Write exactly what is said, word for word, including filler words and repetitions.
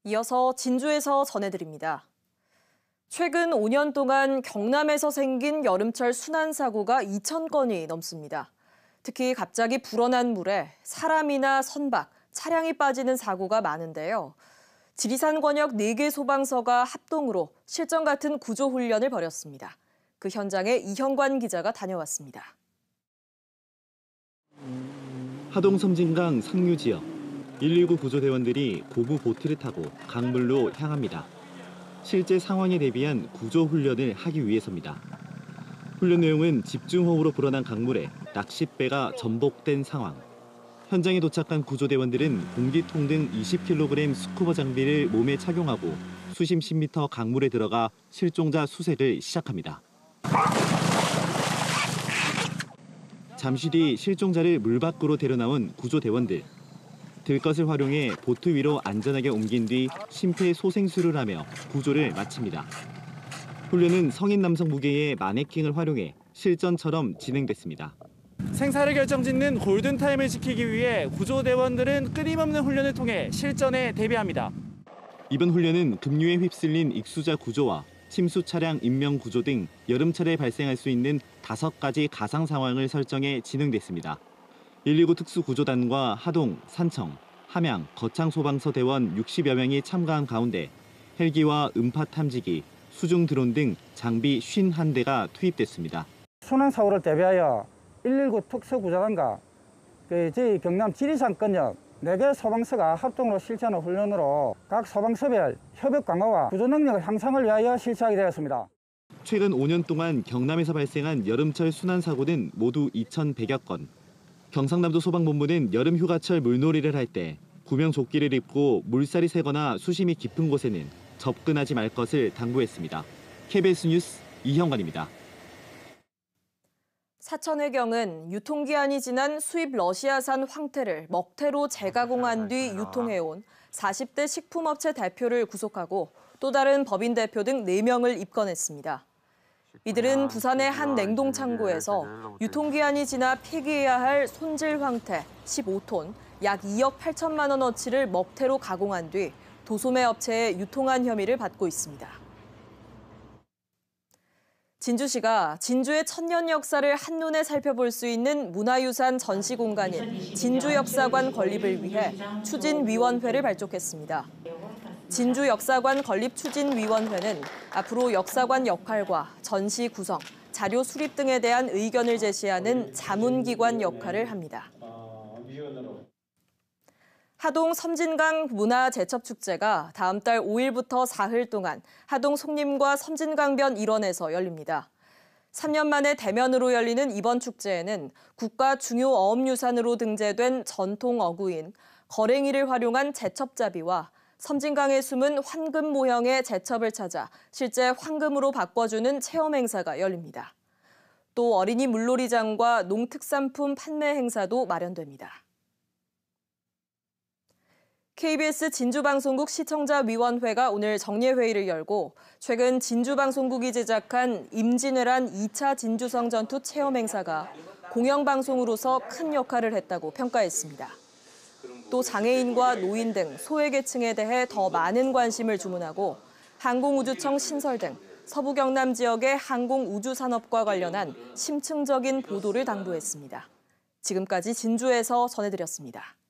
이어서 진주에서 전해드립니다. 최근 오 년 동안 경남에서 생긴 여름철 순환사고가 이천 건이 넘습니다. 특히 갑자기 불어난 물에 사람이나 선박, 차량이 빠지는 사고가 많은데요. 지리산 권역 네 개 소방서가 합동으로 실전 같은 구조 훈련을 벌였습니다. 그 현장에 이형관 기자가 다녀왔습니다. 하동 섬진강 상류 지역, 일일구 구조대원들이 고무 보트를 타고 강물로 향합니다. 실제 상황에 대비한 구조 훈련을 하기 위해서입니다. 훈련 내용은 집중호우로 불어난 강물에 낚싯배가 전복된 상황. 현장에 도착한 구조대원들은 공기통 등 이십 킬로그램 스쿠버 장비를 몸에 착용하고 수심 십 미터 강물에 들어가 실종자 수색을 시작합니다. 잠시 뒤 실종자를 물 밖으로 데려나온 구조대원들. 들것을 활용해 보트 위로 안전하게 옮긴 뒤 심폐소생술을 하며 구조를 마칩니다. 훈련은 성인 남성 무게의 마네킹을 활용해 실전처럼 진행됐습니다. 생사를 결정짓는 골든타임을 지키기 위해 구조대원들은 끊임없는 훈련을 통해 실전에 대비합니다. 이번 훈련은 급류에 휩쓸린 익수자 구조와 침수 차량 인명 구조 등 여름철에 발생할 수 있는 다섯 가지 가상 상황을 설정해 진행됐습니다. 일일구 특수구조단과 하동, 산청, 함양, 거창소방서 대원 육십여 명이 참가한 가운데 헬기와 음파 탐지기, 수중 드론 등 장비 오십일 대가 투입됐습니다. 순환사고를 대비하여 일일구 특수구조단과 그 저희 경남 지리산 권역 네 개 소방서가 합동으로 실천한 훈련으로 각 소방서별 협력 강화와 구조 능력 향상을 위하여 실시하게 되었습니다. 최근 오 년 동안 경남에서 발생한 여름철 순환사고는 모두 이천백여 건. 경상남도 소방본부는 여름 휴가철 물놀이를 할 때 구명조끼를 입고 물살이 세거나 수심이 깊은 곳에는 접근하지 말 것을 당부했습니다. 케이비에스 뉴스 이형관입니다. 사천해경은 유통기한이 지난 수입 러시아산 황태를 먹태로 재가공한 뒤 유통해온 사십 대 식품업체 대표를 구속하고 또 다른 법인 대표 등 네 명을 입건했습니다. 이들은 부산의 한 냉동창고에서 유통기한이 지나 폐기해야 할 손질 황태 십오 톤, 약 이억 팔천만 원어치를 먹태로 가공한 뒤 도소매 업체에 유통한 혐의를 받고 있습니다. 진주시가 진주의 천년 역사를 한눈에 살펴볼 수 있는 문화유산 전시 공간인 진주역사관 건립을 위해 추진위원회를 발족했습니다. 진주역사관 건립추진위원회는 앞으로 역사관 역할과 전시 구성, 자료 수립 등에 대한 의견을 제시하는 자문기관 역할을 합니다. 하동 섬진강 문화제첩축제가 다음 달 오 일부터 사흘 동안 하동 송림과 섬진강변 일원에서 열립니다. 삼 년 만에 대면으로 열리는 이번 축제에는 국가 중요 어업유산으로 등재된 전통 어구인 거랭이를 활용한 제첩잡이와 섬진강에 숨은 황금 모형의 제첩을 찾아 실제 황금으로 바꿔주는 체험 행사가 열립니다. 또 어린이 물놀이장과 농특산품 판매 행사도 마련됩니다. 케이비에스 진주방송국 시청자위원회가 오늘 정례회의를 열고 최근 진주방송국이 제작한 임진왜란 이 차 진주성 전투 체험 행사가 공영방송으로서 큰 역할을 했다고 평가했습니다. 또 장애인과 노인 등 소외계층에 대해 더 많은 관심을 주문하고 항공우주청 신설 등 서부 경남 지역의 항공우주산업과 관련한 심층적인 보도를 당부했습니다. 지금까지 진주에서 전해드렸습니다.